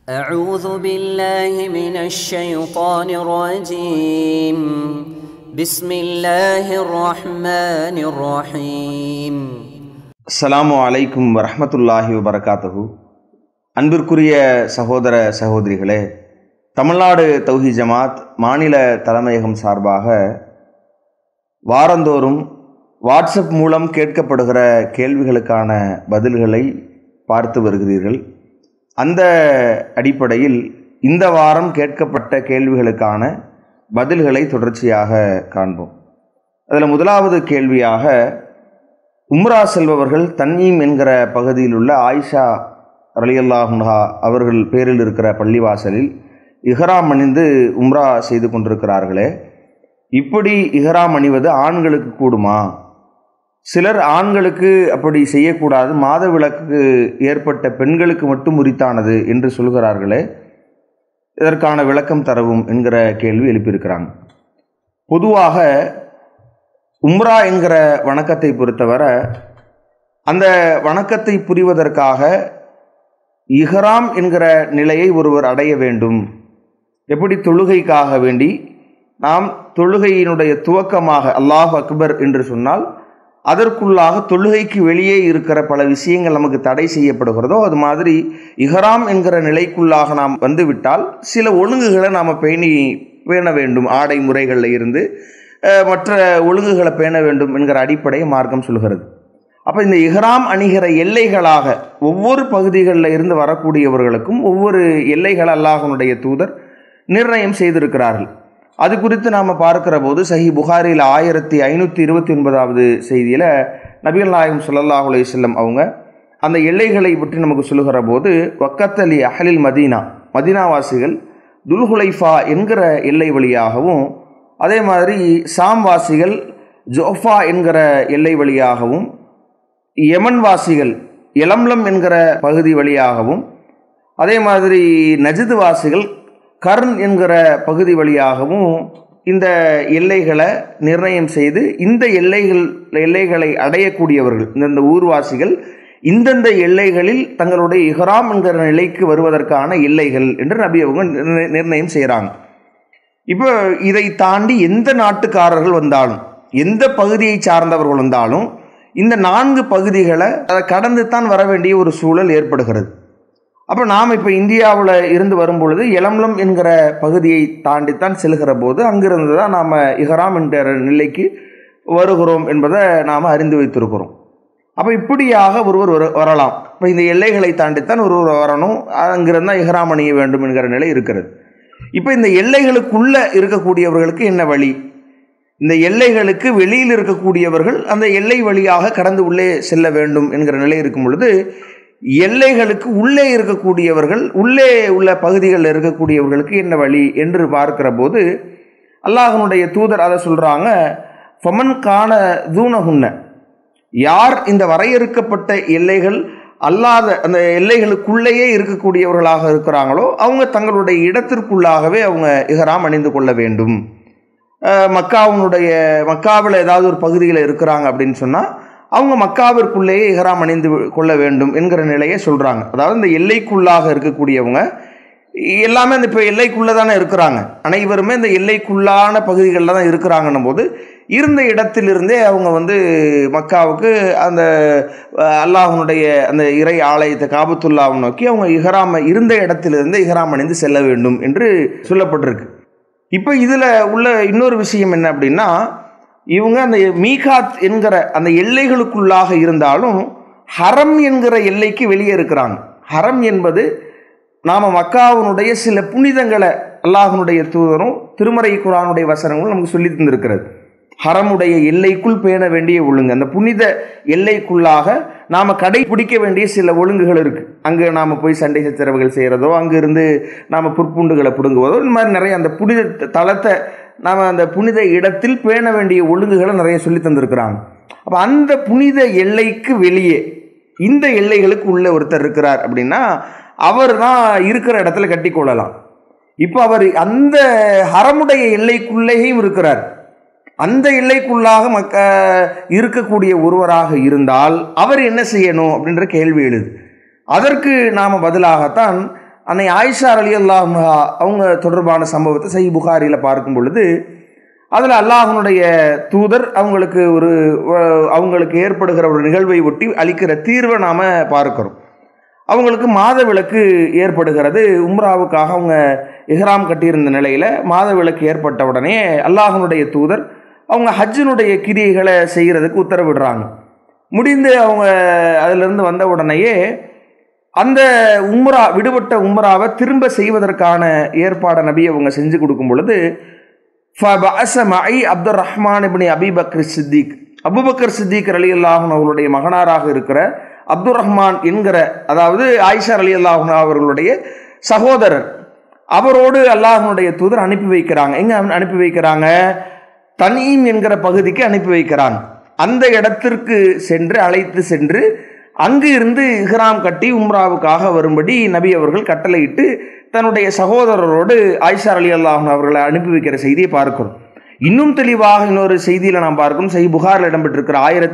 أعوذ بالله من الشيطان الرجيم بسم الله الرحمن الرحيم அஸ்ஸலாமு அலைக்கும் வரஹ்மத்துல்லாஹி வபரகாத்துஹு. அன்பிற்குரிய சகோதர சகோதரிகளே, தமிழ்நாடு தௌஹீத் ஜமாத் மாநில தலைமையகம் சார்பாக வாரந்தோறும் வாட்ஸ்அப் மூலம் கேட்கப்படுகிற கேள்விகளுக்கான பதில்களை பார்த்து வருகிறீர்கள். அந்த அடிப்படையில் இந்த வாரம் கேட்கப்பட்ட கேள்விகளுக்கான பதில்களை தொடர்ச்சியாக காண்போம். அதில் முதலாவது கேள்வியாக, உம்ரா செல்பவர்கள் தன்யீம் என்கிற பகுதியில் உள்ள ஆயிஷா ரலியல்லாஹு அன்ஹா அவர்கள் பேரில் இருக்கிற பள்ளிவாசலில் இஹ்ராம் அணிந்து உம்ரா செய்து கொண்டிருக்கிறார்களே, இப்படி இஹ்ராம் அணிவது ஆண்களுக்கு கூடுமா? சிலர் ஆண்களுக்கு அப்படி செய்யக்கூடாது, மாதவிலக்கு ஏற்பட்ட பெண்களுக்கு மட்டும் உரித்தானது என்று சொல்கிறார்களே, இதற்கான விளக்கம் தரவும் என்கிற கேள்வி எழுப்பியிருக்கிறாங்க. பொதுவாக உம்ரா என்கிற வணக்கத்தை பொறுத்தவரை அந்த வணக்கத்தை புரிவதற்காக இஹ்ராம் என்கிற நிலையை ஒருவர் அடைய வேண்டும். எப்படி தொழுகைக்காக வேண்டி நாம் தொழுகையினுடைய துவக்கமாக அல்லாஹ் அக்பர் என்று சொன்னால் அதற்குள்ளாக தொழுகைக்கு வெளியே இருக்கிற பல விஷயங்கள் நமக்கு தடை செய்யப்படுகிறதோ, அது மாதிரி இஹ்ராம் என்கிற நிலைக்குள்ளாக நாம் வந்துவிட்டால் சில ஒழுங்குகளை நாம் பேண வேண்டும். ஆடை முறைகளில் இருந்து மற்ற ஒழுங்குகளை பேண வேண்டும் என்கிற அடிப்படையை மார்க்கம் சொல்கிறது. அப்போ இந்த இஹ்ராம் அணிகிற எல்லைகளாக ஒவ்வொரு பகுதிகளில் இருந்து வரக்கூடியவர்களுக்கும் ஒவ்வொரு எல்லைகள் அல்லாஹ்வுடைய தூதர் நிர்ணயம் செய்திருக்கிறார்கள். அது குறித்து நாம் பார்க்கிற போது சஹீஹ் புகாரியில் 1529வது செய்தியில் நபிகள் நாயகம் ஸல்லல்லாஹு அலைஹி வஸல்லம் அவங்க அந்த எல்லைகளை பற்றி நமக்கு சொல்லுகிற போது, வக்கத்தலி அஹ்லில் மதீனா, மதீனாவாசிகள் துல்ஹுலைஃபா என்கிற எல்லை வழியாகவும், அதே மாதிரி சாம் வாசிகள் ஜோஃபா என்கிற எல்லை வழியாகவும், யமன் வாசிகள் எலம்லம் என்கிற பகுதி வழியாகவும், அதே மாதிரி நஜ்து வாசிகள் கர்ன் என்கிற பகுதி வழியாகவும் இந்த எல்லைகளை நிர்ணயம் செய்து, இந்த எல்லைகளை அடையக்கூடியவர்கள், இந்த ஊர்வாசிகள் இந்தந்த எல்லைகளில் தங்களுடைய இஹ்ராம் என்கிற நிலைக்கு வருவதற்கான எல்லைகள் என்று நபி அவங்க நிர்ணயம் செய்கிறாங்க. இப்போ இதை தாண்டி எந்த நாட்டுக்காரர்கள் வந்தாலும், எந்த பகுதியை சார்ந்தவர்கள் வந்தாலும் இந்த 4 பகுதிகளை அதை கடந்து தான் வர வேண்டிய ஒரு சூழல் ஏற்படுகிறது. அப்போ நாம் இப்போ இந்தியாவில் இருந்து வரும்பொழுது எலம்லம் என்கிற பகுதியை தாண்டித்தான் செல்கிற போது அங்கிருந்து தான் நாம் இஹ்ராம் என்கிற நிலைக்கு வருகிறோம் என்பதை நாம் அறிந்து வைத்திருக்கிறோம். அப்போ இப்படியாக ஒருவர் வரலாம். இப்போ இந்த எல்லைகளை தாண்டித்தான் ஒருவர் வரணும், அங்கிருந்து தான் இஹ்ராம் அணிய வேண்டும் என்கிற நிலை இருக்கிறது. இப்போ இந்த எல்லைகளுக்குள்ளே இருக்கக்கூடியவர்களுக்கு என்ன வழி? இந்த எல்லைகளுக்கு வெளியில் இருக்கக்கூடியவர்கள் அந்த எல்லை வழியாக கடந்து உள்ளே செல்ல வேண்டும் என்கிற நிலை இருக்கும் பொழுது, எல்லைகளுக்கு உள்ளே இருக்கக்கூடியவர்கள், உள்ளே உள்ள பகுதிகளில் இருக்கக்கூடியவர்களுக்கு என்ன வழி என்று பார்க்கிற போது அல்லாஹ்வுடைய தூதர் அதை சொல்கிறாங்க. ஃபமன் கான தூனஹுன்ன, யார் இந்த வரையறுக்கப்பட்ட எல்லைகள் அல்லாத அந்த எல்லைகளுக்குள்ளேயே இருக்கக்கூடியவர்களாக இருக்கிறாங்களோ அவங்க தங்களுடைய இடத்திற்குள்ளாகவே அவங்க இஹ்ராம் அணிந்து கொள்ள வேண்டும். மக்காவில் ஏதாவது ஒரு பகுதியில் இருக்கிறாங்க அப்படின்னு சொன்னால் அவங்க மக்காவிற்குள்ளேயே இஹ்ராம் அணிந்து கொள்ள வேண்டும் என்கிற நிலையை சொல்கிறாங்க. அதாவது இந்த எல்லைக்குள்ளாக இருக்கக்கூடியவங்க எல்லாமே அந்த இப்போ எல்லைக்குள்ளே தானே இருக்கிறாங்க, அனைவருமே இந்த எல்லைக்குள்ளான பகுதிகளில் தான் இருக்கிறாங்கன்னும் போது இருந்த இடத்திலிருந்தே அவங்க மக்காவுக்கு அந்த அல்லாஹ்வுடைய அந்த இறை ஆலயத்தை காபத்துல்லாவை நோக்கி அவங்க இருந்த இடத்திலிருந்து இஹ்ராம் அணிந்து செல்ல வேண்டும் என்று சொல்லப்பட்டிருக்கு. இப்போ இதில் உள்ள இன்னொரு விஷயம் என்ன அப்படின்னா, இவங்க அந்த மீகாத் என்கிற அந்த எல்லைகளுக்குள்ளாக இருந்தாலும் ஹரம் என்கிற எல்லைக்கு வெளியே இருக்கிறாங்க. ஹரம் என்பது நாம் மக்காவினுடைய சில புனிதங்களை அல்லாஹ்வுடைய தூதரும் திருமறை குர்ஆனுடைய வசனங்களும் நமக்கு சொல்லி தந்திருக்கிறது. ஹரமுடைய எல்லைக்குள் பேண வேண்டிய ஒழுங்கு, அந்த புனித எல்லைக்குள்ளாக நாம் கடைபிடிக்க வேண்டிய சில ஒழுங்குகள் இருக்குது. அங்கே நாம் போய் சண்டை சச்சரவுகள் செய்கிறதோ, அங்கிருந்து நாம் புற்புண்டுகளை பிடுங்குவதோ, இந்த மாதிரி நிறைய அந்த புனித தலத்தை நாம் அந்த புனித இடத்தில் பேண வேண்டிய ஒழுங்குகளை நிறைய சொல்லி தந்திருக்கிறாங்க. அப்போ அந்த புனித எல்லைக்கு வெளியே இந்த எல்லைகளுக்கு உள்ளே ஒருத்தர் இருக்கிறார் அப்படின்னா அவர் தான் இருக்கிற இடத்துல கட்டி கொள்ளலாம். இப்போ அவர் அந்த ஹரமுடைய எல்லைக்குள்ளேயும் இருக்கிறார். அந்த எல்லைக்குள்ளாக இருக்கக்கூடிய ஒருவராக இருந்தால் அவர் என்ன செய்யணும் அப்படின்ற கேள்வி எழுது. அதற்கு நாம் பதிலாகத்தான் அன்னை ஆயிஷா ரலியல்லாஹு அன்ஹா அவங்க தொடர்பான சம்பவத்தை சஹீஹ் புகாரியில் பார்க்கும் பொழுது அதில் அல்லாஹ்வுடைய தூதர் அவங்களுக்கு ஏற்படுகிற ஒரு நிகழ்வை ஒட்டி அளிக்கிற தீர்வை நாம் பார்க்கிறோம். அவங்களுக்கு மாதவிலக்கு ஏற்படுகிறது. உம்ராவுக்காக அவங்க இஹ்ராம் கட்டியிருந்த நிலையில் மாதவிலக்கு ஏற்பட்ட உடனே அல்லாஹ்வுடைய தூதர் அவங்க ஹஜ்ஜினுடைய கிரியைகளை செய்கிறதுக்கு உத்தரவிடுறாங்க. முடிந்து அவங்க அதிலிருந்து வந்த உடனேயே அந்த விடுபட்ட உம்ராவை திரும்ப செய்வதற்கான ஏற்பாடை நபி அவங்க செஞ்சு கொடுக்கும் பொழுது அப்துர் ரஹ்மான் இப்னு அபூபக்கர் சித்திக், அபூபக்கர் சித்திக் ரலியல்லாஹு அன்ஹு அவர்களுடைய மகனாராக இருக்கிற அப்துர் ரஹ்மான் என்கிற, அதாவது ஆயிஷா ரலியல்லாஹு அன்ஹா அவர்களுடைய சகோதரர், அவரோடு அல்லாஹ்வுடைய தூதர் அனுப்பி வைக்கிறாங்க. எங்க அனுப்பி வைக்கிறாங்க? தனீம் என்கிற பகுதிக்கு அனுப்பி வைக்கிறாங்க. அந்த இடத்திற்கு அழைத்து சென்று அங்கு இருந்து இஹ்ராம் கட்டி உம்ராவுக்காக வரும்படி நபி அவர்கள் கட்டளையிட்டு தன்னுடைய சகோதரரோடு ஆயிஷா ரலியல்லாஹு அன்ஹா அவர்களை அனுப்பி வைக்கிற செய்தியை பார்க்கிறோம். இன்னும் தெளிவாக இன்னொரு செய்தியில் நாம் பார்க்கணும். சஹீஹ் புகாரில் இடம்பெற்றிருக்கிற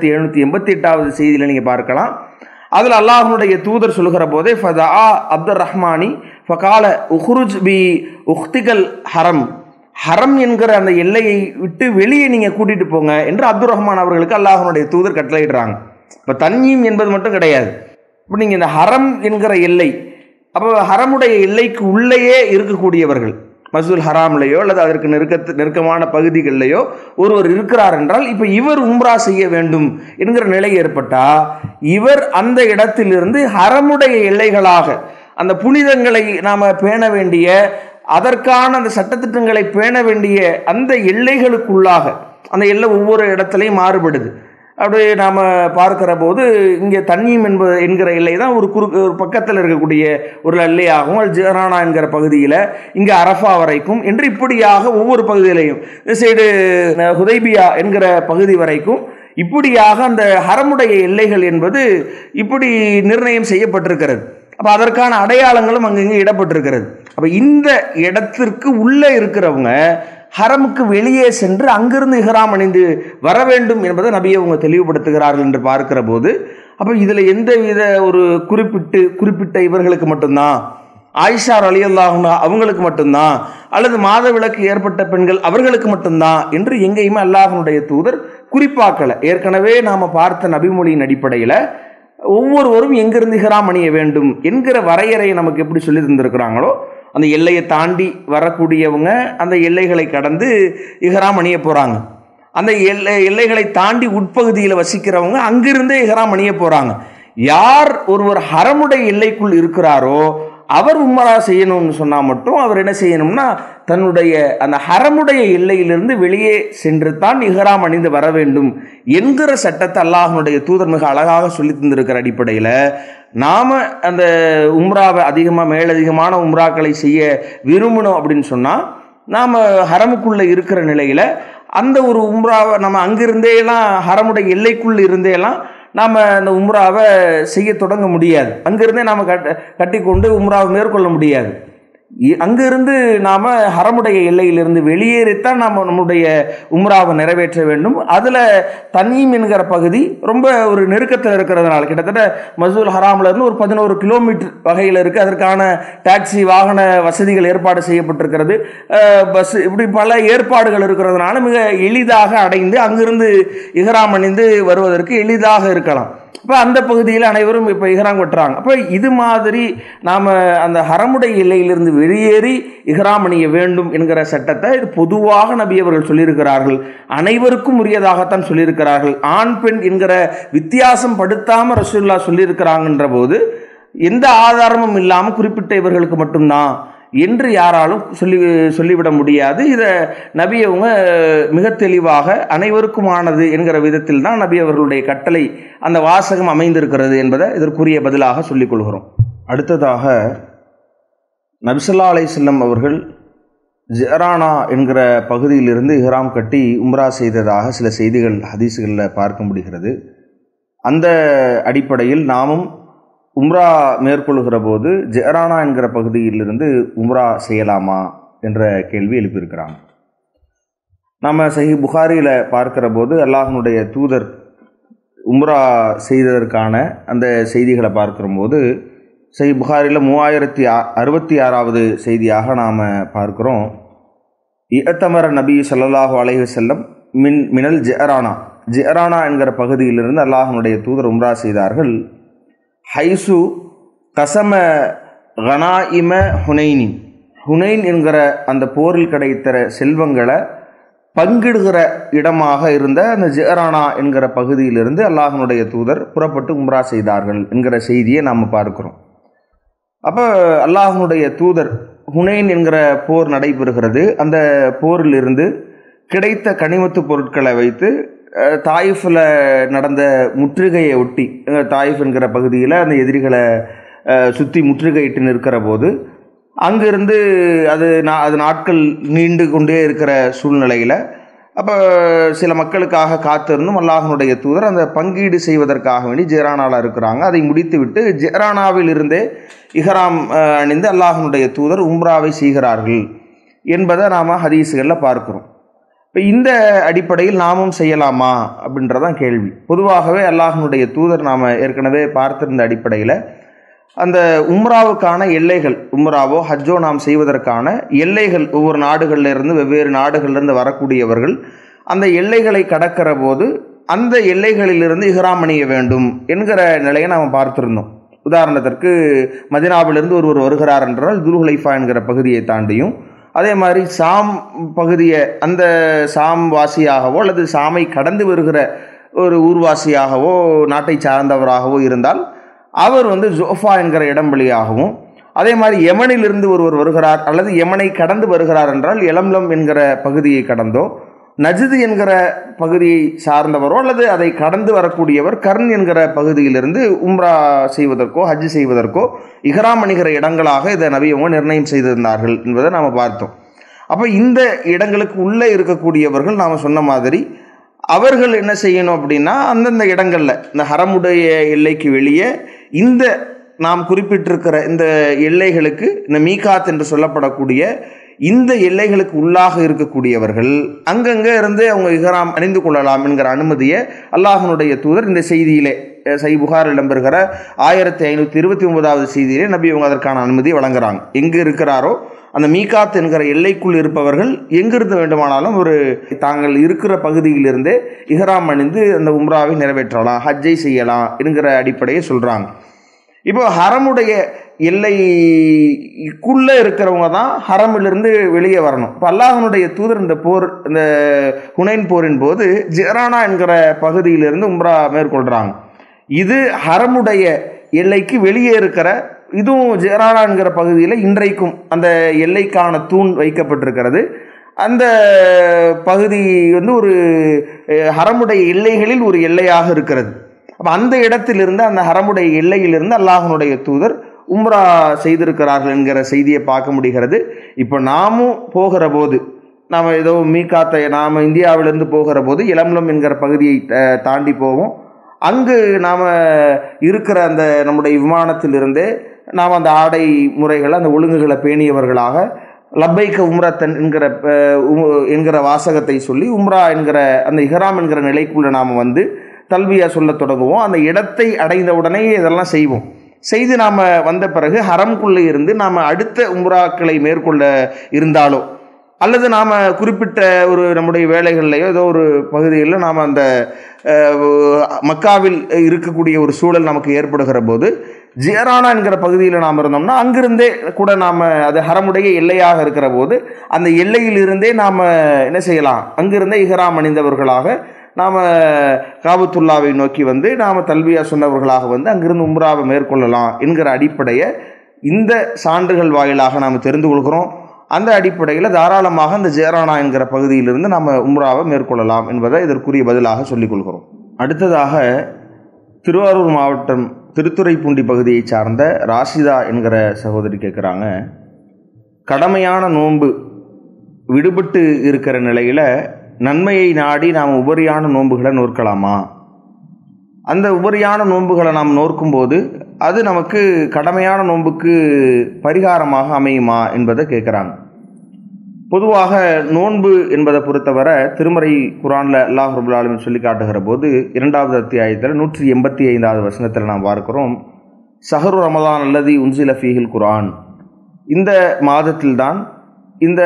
1788வது செய்தியில் நீங்கள் பார்க்கலாம். அதில் அல்லாஹ்வுடைய தூதர் சொல்கிற போதே ஃபதா அப்துர் ரஹ்மானி ஃபகால உஹ்ருஜ் பி உக்திகல் ஹரம், ஹரம் என்கிற அந்த எல்லையை விட்டு வெளியே நீங்கள் கூட்டிகிட்டு போங்க என்று அப்துர் ரஹ்மான் அவர்களுக்கு அல்லாஹ்வுடைய தூதர் கட்டளையிடுறாங்க. இப்போ தன்யீம் என்பது மட்டும் கிடையாது. இப்போ நீங்கள் இந்த ஹரம் என்கிற எல்லை, அப்போ ஹரமுடைய எல்லைக்கு உள்ளேயே இருக்கக்கூடியவர்கள், மஸ்ஜிதுல் ஹராம்லையோ அல்லது அதற்கு நெருக்கமான பகுதிகளிலேயோ ஒருவர் இருக்கிறார் என்றால், இப்போ இவர் உம்ரா செய்ய வேண்டும் என்கிற நிலை ஏற்பட்டால் இவர் அந்த இடத்திலிருந்து ஹரமுடைய எல்லைகளாக அந்த புனிதங்களை நாம் பேண வேண்டிய, அதற்கான அந்த சட்டத்திட்டங்களை பேண வேண்டிய அந்த எல்லைகளுக்குள்ளாக, அந்த எல்லை ஒவ்வொரு இடத்துலையும் மாறுபடுது. அப்படி நாம் பார்க்கிற போது இங்கே தன்யீம் என்கிற எல்லை தான் ஒரு பக்கத்தில் இருக்கக்கூடிய ஒரு எல்லையாகவும், அல் ஜிஹ்ரானா என்கிற பகுதியில் இங்கே அரஃபா வரைக்கும் என்று இப்படியாக ஒவ்வொரு பகுதியிலையும், இந்த சைடு ஹுதைபியா என்கிற பகுதி வரைக்கும் இப்படியாக அந்த ஹரமுடைய எல்லைகள் என்பது இப்படி நிர்ணயம் செய்யப்பட்டிருக்கிறது. அப்போ அதற்கான அடையாளங்களும் அங்கங்கே இடப்பட்டிருக்கிறது. அப்போ இந்த இடத்திற்கு உள்ளே இருக்கிறவங்க ஹரமுக்கு வெளியே சென்று அங்கிருந்து இஹ்ராம் அணிந்து வர வேண்டும் என்பதை நபியை அவங்க தெளிவுபடுத்துகிறார்கள் என்று பார்க்கிற போது, அப்போ இதில் எந்த வித ஒரு குறிப்பிட்ட இவர்களுக்கு மட்டும்தான், ஆயிஷா ரலியல்லாஹு அன்ஹா அவங்களுக்கு மட்டும்தான், அல்லது மாதவிலக்கு ஏற்பட்ட பெண்கள் அவர்களுக்கு மட்டும்தான் என்று எங்கேயுமே அல்லாஹ்வுடைய தூதர் குறிப்பாக்கலை. ஏற்கனவே நாம் பார்த்த நபிமொழியின் அடிப்படையில் ஒவ்வொருவரும் எங்கிருந்து இஹ்ராம் அணிய வேண்டும் என்கிற வரையறையை நமக்கு எப்படி சொல்லி தந்திருக்கிறாங்களோ, அந்த எல்லையை தாண்டி வரக்கூடியவங்க அந்த எல்லைகளை கடந்து இஹ்ராம் அணிய போகிறாங்க. அந்த எல்லைகளை தாண்டி உட்பகுதியில் வசிக்கிறவங்க அங்கிருந்தே இஹ்ராம் அணிய போகிறாங்க. யார் ஒருவர் ஹரமுடைய எல்லைக்குள் இருக்கிறாரோ அவர் உம்ரா செய்யணும்னு சொன்னால் மட்டும் அவர் என்ன செய்யணும்னா, தன்னுடைய அந்த ஹரமுடைய எல்லையிலிருந்து வெளியே சென்று தான் இஹ்ராம் அணிந்து வர வேண்டும் என்கிற சட்டத்தை அல்லாஹ்வுடைய தூதர் மிக அழகாக சொல்லி தந்திருக்கிற அடிப்படையில் நாம் அந்த உம்ராவை மேலதிகமான உம்ராக்களை செய்ய விரும்பணும் அப்படின்னு சொன்னால், நாம் ஹரமுக்குள்ளே இருக்கிற நிலையில் அந்த ஒரு உம்ராவை நம்ம அங்கிருந்தேலாம் ஹரமுடைய எல்லைக்குள்ளே இருந்தேலாம் நாம் அந்த உம்ராவை செய்ய தொடங்க முடியாது. அங்கிருந்தே நாம் கட்டி கொண்டு உம்ராவை மேற்கொள்ள முடியாது. அங்கிருந்து நாம் ஹரமுடைய எல்லையிலிருந்து வெளியேறித்தான் நாம் நம்முடைய உம்ராவை நிறைவேற்ற வேண்டும். அதில் தனீம் என்கிற பகுதி ரொம்ப ஒரு நெருக்கத்தில் இருக்கிறதுனால, கிட்டத்தட்ட மஸ்ஜிதுல் ஹராம்லேருந்து ஒரு 11 கிலோமீட்டர் வகையில் இருக்குது. அதற்கான டாக்ஸி வாகன வசதிகள் ஏற்பாடு செய்யப்பட்டிருக்கிறது, பஸ், இப்படி பல ஏற்பாடுகள் இருக்கிறதுனால மிக எளிதாக அடைந்து அங்கிருந்து இஹ்ராம் அணிந்து வருவதற்கு எளிதாக இருக்கலாம். இப்போ அந்த பகுதியில் அனைவரும் இப்போ இஹ்ராம் கட்டுறாங்க. அப்போ இது மாதிரி நாம் அந்த ஹரமுடைய எல்லையிலிருந்து வெளியேறி இஹ்ராம் அணிய வேண்டும் என்கிற சட்டத்தை இது பொதுவாக நபி அவர்கள் சொல்லியிருக்கிறார்கள். அனைவருக்கும் உரியதாகத்தான் சொல்லியிருக்கிறார்கள். ஆண் பெண் என்கிற வித்தியாசம் படுத்தாமல் ரசூலுல்லாஹ் சொல்லியிருக்கிறாங்கன்ற போது எந்த ஆதாரமும் இல்லாமல் குறிப்பிட்ட இவர்களுக்கு மட்டும்தான் என்று யாராலும் சொல்லிவிட முடியாது. இதை நபி அவங்க மிக தெளிவாக அனைவருக்குமானது என்கிற விதத்தில் தான் நபி அவர்களுடைய கட்டளை அந்த வாசகம் அமைந்திருக்கிறது என்பதை இதற்குரிய பதிலாக சொல்லிக் கொள்கிறோம். அடுத்ததாக நபி ஸல்லல்லாஹு அலைஹி வஸல்லம் அவர்கள் ஜிஹ்ரானா என்கிற பகுதியிலிருந்து இஹ்ராம் கட்டி உம்ரா செய்ததாக சில செய்திகள் ஹதீஸ்களில் பார்க்க முடிகிறது. அந்த அடிப்படையில் நாமும் உம்ரா மேற்கொள்கிற போது ஜிஹ்ரானா என்கிற பகுதியிலிருந்து உம்ரா செய்யலாமா என்ற கேள்வி எழுப்பியிருக்கிறாங்க. நாம் சஹீஹ் புகாரியில் பார்க்கிற போது அல்லாஹ்வுடைய தூதர் உம்ரா செய்ததற்கான அந்த செய்திகளை பார்க்கிற போது சஹீஹ் புகாரில் 3066வது செய்தியாக நாம் பார்க்கிறோம். இஅ்தமர நபி ஸல்லல்லாஹு அலைஹி வஸல்லம் மினல் ஜெரானா என்கிற பகுதியிலிருந்து அல்லாஹ்வுடைய தூதர் உம்ரா செய்தார்கள். ஹைசு கசம கனாயிம ஹுனைன் என்கிற அந்த போரில் கிடைத்த செல்வங்களை பங்கிடுகிற இடமாக இருந்த அந்த ஜெரானா என்கிற பகுதியிலிருந்து அல்லாஹ்வுடைய தூதர் புறப்பட்டு உம்ரா செய்தார்கள் என்கிற செய்தியை நாம் பார்க்கிறோம். அப்போ அல்லாஹ்வுடைய தூதர் ஹுனைன் என்கிற போர் நடைபெறுகிறது. அந்த போரிலிருந்து கிடைத்த கனிமத்து பொருட்களை வைத்து தாயிஃபில் நடந்த முற்றுகையை ஒட்டி, தாயிஃப் என்கிற பகுதியில் அந்த எதிரிகளை சுற்றி முற்றுகையிட்டு நிற்கிற போது அங்கிருந்து அது நாட்கள் நீண்டு கொண்டே இருக்கிற சூழ்நிலையில் அப்போ சில மக்களுக்காக காத்திருந்தும் அல்லாஹ்வுடைய தூதர் அந்த பங்கீடு செய்வதற்காக வேண்டி ஜெரானாவில் இருக்கிறாங்க. அதை முடித்துவிட்டு ஜெரானாவில் இருந்தே இஹ்ராம் அணிந்து அல்லாஹ்வுடைய தூதர் உம்ராவை செய்கிறார்கள் என்பதை நாம் ஹதீஸுகளில் பார்க்கிறோம். இப்போ இந்த அடிப்படையில் நாமும் செய்யலாமா அப்படின்றதான் கேள்வி. பொதுவாகவே அல்லாஹ்வுடைய தூதர் நாம் ஏற்கனவே பார்த்திருந்த அடிப்படையில் அந்த உம்ராவுக்கான எல்லைகள், உம்ராவோ ஹஜ்ஜோ நாம் செய்வதற்கான எல்லைகள், ஒவ்வொரு நாடுகளிலிருந்து வெவ்வேறு நாடுகளிலிருந்து வரக்கூடியவர்கள் அந்த எல்லைகளை கடக்கிற போது அந்த எல்லைகளிலிருந்து இஹ்ராம் அணிய வேண்டும் என்கிற நிலையை நாம் பார்த்துருந்தோம். உதாரணத்திற்கு மதினாவிலிருந்து ஒருவர் வருகிறார் என்றால் துல்ஹுலைஃபா என்கிற பகுதியை தாண்டியும், அதே மாதிரி சாம் பகுதியை அந்த சாம் வாசியாகவோ அல்லது சாமை கடந்து வருகிற ஒரு ஊர்வாசியாகவோ நாட்டை சார்ந்தவராகவோ இருந்தால் அவர் ஜோஃபா என்கிற இடம் வழியாகவும், அதே மாதிரி யமனிலிருந்து ஒருவர் வருகிறார் அல்லது யமனை கடந்து வருகிறார் என்றால் எலம்லம் என்கிற பகுதியை கடந்தோ, நஜ்து என்கிற பகுதியை சார்ந்தவரோ அல்லது அதை கடந்து வரக்கூடியவர் கர்ன் என்கிற பகுதியிலிருந்து உம்ரா செய்வதற்கோ ஹஜ் செய்வதற்கோ இஹ்ராம் அணிகிற இடங்களாக இதை நபி அவங்க நிர்ணயம் செய்திருந்தார்கள் என்பதை நாம் பார்த்தோம். அப்போ இந்த இடங்களுக்கு உள்ளே இருக்கக்கூடியவர்கள் நாம் சொன்ன மாதிரி அவர்கள் என்ன செய்யணும் அப்படின்னா, அந்தந்த இடங்களில் இந்த ஹரமுடைய எல்லைக்கு வெளியே இந்த நாம் குறிப்பிட்டிருக்கிற இந்த எல்லைகளுக்கு, இந்த மீகாத் என்று சொல்லப்படக்கூடிய இந்த எல்லைகளுக்கு உள்ளாக இருக்கக்கூடியவர்கள் அங்கங்கே இருந்து அவங்க இஹ்ராம் அணிந்து கொள்ளலாம் என்கிற அனுமதியை அல்லாஹ்வுடைய தூதர் இந்த செய்தியிலே சஹீஹ் புகாரில் இடம்பெறுகிற 1529வது செய்தியிலே நபி அவங்க அதற்கான அனுமதியை வழங்குறாங்க. எங்கே இருக்கிறாரோ அந்த மீகாத் என்கிற எல்லைக்குள் இருப்பவர்கள் எங்கிருந்து வேண்டுமானாலும் ஒரு தாங்கள் இருக்கிற பகுதியிலிருந்தே இஹ்ராம் அணிந்து அந்த உம்ராவை நிறைவேற்றலாம், ஹஜ்ஜை செய்யலாம் என்கிற அடிப்படையை சொல்கிறாங்க. இப்போ ஹரமுடைய எல்லைக்குள்ளே இருக்கிறவங்க தான் ஹரமிலிருந்து வெளியே வரணும். இப்போ அல்லாஹ்வுடைய தூதர் இந்த ஹுனைன் போரின் போது ஜெரானா என்கிற பகுதியிலிருந்து உம்ரா மேற்கொள்கிறாங்க. இது ஹரமுடைய எல்லைக்கு வெளியே இருக்கிற, இதுவும் ஜெரானா என்கிற பகுதியில் இன்றைக்கும் அந்த எல்லைக்கான தூண் வைக்கப்பட்டிருக்கிறது. அந்த பகுதி ஒரு ஹரமுடைய எல்லைகளில் ஒரு எல்லையாக இருக்கிறது. அப்போ அந்த இடத்திலிருந்து, அந்த ஹரமுடைய எல்லையிலிருந்து அல்லாஹ்வுடைய தூதர் உம்ரா செய்திருக்கிறார்கள் என்கிற செய்தியை பார்க்க முடிகிறது. இப்போ நாமும் போகிற போது, நாம் ஏதோ மீகாத்தை நாம் இந்தியாவிலிருந்து போகிற போது எலம்லம் என்கிற பகுதியை தாண்டி போவோம். அங்கு நாம் இருக்கிற அந்த நம்முடைய விமானத்திலிருந்தே நாம் அந்த ஆடை முறைகளை, அந்த ஒழுங்குகளை பேணியவர்களாக லப்பைக்க உம்ரத்தன் என்கிற வாசகத்தை சொல்லி உம்ரா என்கிற அந்த இஹ்ராம் என்கிற நிலைக்குள்ளே நாம் தல்பியா சொல்ல தொடங்குவோம். அந்த இடத்தை அடைந்த உடனே இதெல்லாம் செய்து நாம் வந்த பிறகு ஹரம்குள்ளே இருந்து நாம் அடுத்த உம்ராக்களை மேற்கொள்ள இருந்தாலோ அல்லது நாம் குறிப்பிட்ட ஒரு நம்முடைய வேலைகள்லையோ ஏதோ ஒரு பகுதியில் நாம் அந்த மக்காவில் இருக்கக்கூடிய ஒரு சூழல் நமக்கு ஏற்படுகிற போது ஜெரானா என்கிற பகுதியில் நாம் இருந்தோம்னா அங்கிருந்தே கூட நாம் அது ஹரமுடைய எல்லையாக இருக்கிற போது அந்த எல்லையிலிருந்தே நாம் என்ன செய்யலாம், அங்கிருந்தே இஹ்ராம் அணிந்தவர்களாக நாம் காபத்துல்லாவை நோக்கி நாம் தல்பியா சொன்னவர்களாக அங்கிருந்து உம்ராவை மேற்கொள்ளலாம் என்கிற அடிப்படையை இந்த சான்றுகள் வாயிலாக நாம் தெரிந்து கொள்கிறோம். அந்த அடிப்படையில் தாராளமாக அந்த ஜெரானா என்கிற பகுதியிலிருந்து நாம் உம்ராவை மேற்கொள்ளலாம் என்பதை இதற்குரிய பதிலாக சொல்லிக் கொள்கிறோம். அடுத்ததாக திருவாரூர் மாவட்டம் திருத்துறைப்பூண்டி பகுதியை சார்ந்த ராஷிதா என்கிற சகோதரி கேட்குறாங்க, கடமையான நோன்பு விடுபட்டு இருக்கிற நிலையில் நன்மையை நாடி நாம் உபரியான நோன்புகளை நோற்கலாமா? அந்த உபரியான நோன்புகளை நாம் நோக்கும்போது அது நமக்கு கடமையான நோன்புக்கு பரிகாரமாக அமையுமா என்பதை கேட்குறாங்க. பொதுவாக நோன்பு என்பதை பொறுத்தவரை திருமறை குர்ஆனில் அல்லாஹ் ரப்பல் ஆலமீன் சொல்லி காட்டுகிற போது 2வது அத்தியாயத்தில் 185வது வசனத்தில் நாம் பார்க்கிறோம், ஷஹ்ரு ரமலான் அல்லதி உன்சில ஃபீஹில் குர்ஆன், இந்த மாதத்தில்தான், இந்த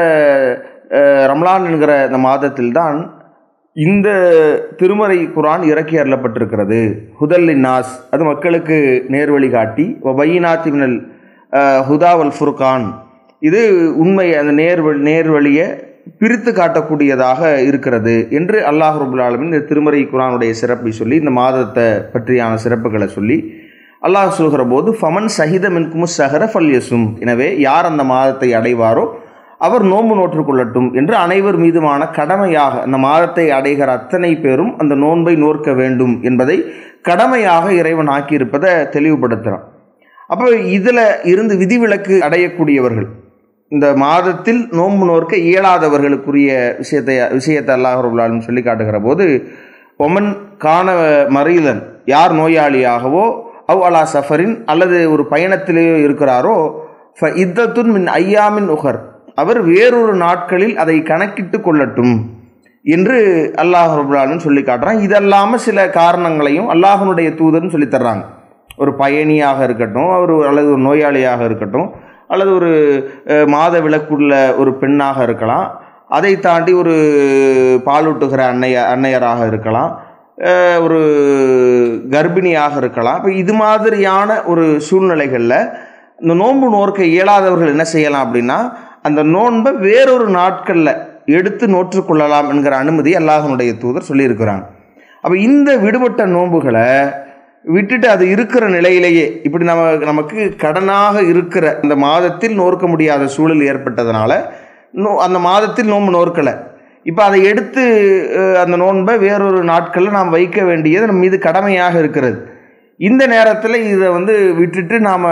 ரமலான் என்கிற இந்த மாதத்தில்தான் இந்த திருமறை குர்ஆன் இறக்கி அருளப்பட்டிருக்கிறது. ஹுதல்லின் நாஸ், அது மக்களுக்கு நேர்வழி காட்டி, வபையினாத்தி மினல் ஹுதா வல் ஃபுர்கான், இது உண்மை, அந்த நேர்வழியை பிரித்து காட்டக்கூடியதாக இருக்கிறது என்று அல்லாஹ் ரப்புல் ஆலமீன் இந்த திருமறை குர்ஆனுடைய சிறப்பை சொல்லி, இந்த மாதத்தை பற்றியான சிறப்புகளை சொல்லி அல்லாஹ் சொல்கிற போது, ஃபமன் ஷஹித மின்குமுஸ் ஷஹர ஃபல்யசும், எனவே யார் அந்த மாதத்தை அடைவாரோ அவர் நோன்பு நோற்றுக்கொள்ளட்டும் என்று அனைவர் மீதுமான கடமையாக, அந்த மாதத்தை அடைகிற அத்தனை பேரும் அந்த நோன்பை நோற்க வேண்டும் என்பதை கடமையாக இறைவன் ஆக்கியிருப்பதை தெளிவுபடுத்துகிறான். அப்போ இதில் இருந்து விதிவிலக்கு அடையக்கூடியவர்கள், இந்த மாதத்தில் நோன்பு நோற்க இயலாதவர்களுக்குரிய விஷயத்தை அல்லாஹ் ரப்புல் ஆலமீன் சொல்லி காட்டுகிற போது, ஒமன் கான மரீலன், யார் நோயாளியாகவோ, அவ் அலா சஃபரின், அல்லது ஒரு பயணத்திலேயோ இருக்கிறாரோ, ஃப இத்தத்துன் மின் ஐயாமின் உஹர், அவர் வேறொரு நாட்களில் அதை கணக்கிட்டு கொள்ளட்டும் என்று அல்லாஹ் ரப்புல் ஆலமீன் சொல்லி காட்டுறான். இதல்லாமல் சில காரணங்களையும் அல்லாஹ்வுடைய தூதர்னு சொல்லி தர்றாங்க. ஒரு பயணியாக இருக்கட்டும், அவர் அல்லது ஒரு நோயாளியாக இருக்கட்டும், அல்லது ஒரு மாத விலக்குள்ள ஒரு பெண்ணாக இருக்கலாம், அதை தாண்டி ஒரு பாலூட்டுகிற அன்னையராக இருக்கலாம், ஒரு கர்ப்பிணியாக இருக்கலாம். இப்போ இது மாதிரியான ஒரு சூழ்நிலைகளில் இந்த நோன்பு நோற்க இயலாதவர்கள் என்ன செய்யலாம் அப்படின்னா, அந்த நோன்பை வேறொரு நாட்களில் எடுத்து நோற்றுக்கொள்ளலாம் என்கிற அனுமதி அல்லாஹ்வுடைய தூதர் சொல்லியிருக்கிறாங்க. அப்போ இந்த விடுபட்ட நோன்புகளை விட்டுட்டு அது இருக்கிற நிலையிலேயே, இப்படி நமக்கு கடனாக இருக்கிற அந்த மாதத்தில் நோற்க முடியாத சூழல் ஏற்பட்டதுனால அந்த மாதத்தில் நோன்பு நோற்கலை, இப்போ அதை எடுத்து அந்த நோன்பை வேறொரு நாட்களில் நாம் வைக்க வேண்டியது நம்ம மீது கடமையாக இருக்கிறது. இந்த நேரத்தில் இதை விட்டுட்டு நாம்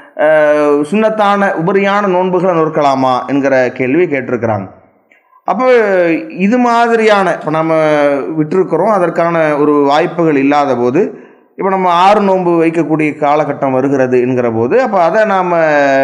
சுன்னத்தான உபரியான நோன்புகளை நோற்கலாமா என்கிற கேள்வி கேட்டிருக்கிறாங்க. அப்போ இது மாதிரியான, இப்போ நம்ம விட்டுருக்கிறோம், அதற்கான ஒரு வாய்ப்புகள் இல்லாத போது, இப்போ நம்ம 6 நோன்பு வைக்கக்கூடிய காலகட்டம் வருகிறது என்கிற போது, அப்போ அதை நாம்